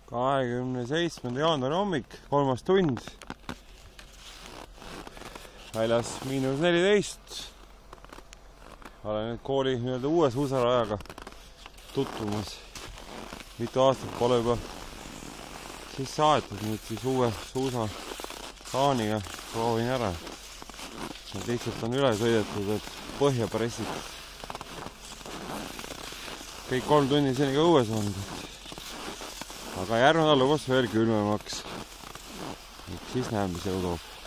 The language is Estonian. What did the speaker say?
27. jaanuari hommik, 3. tund. Väljas -14. Olen nüüd kooli uue suusarajaga tutvumas. Mitu aastat pole juba sisse aetud, nüüd siis uue suusasaaniga proovin ära. Nad lihtsalt on üle sõidetud, et põhja pressid. Kõik 3 tunni seni ka õues olnud. Aga järgmine nädal lubas veel külmemaks. Siis näeme, mis elu toob.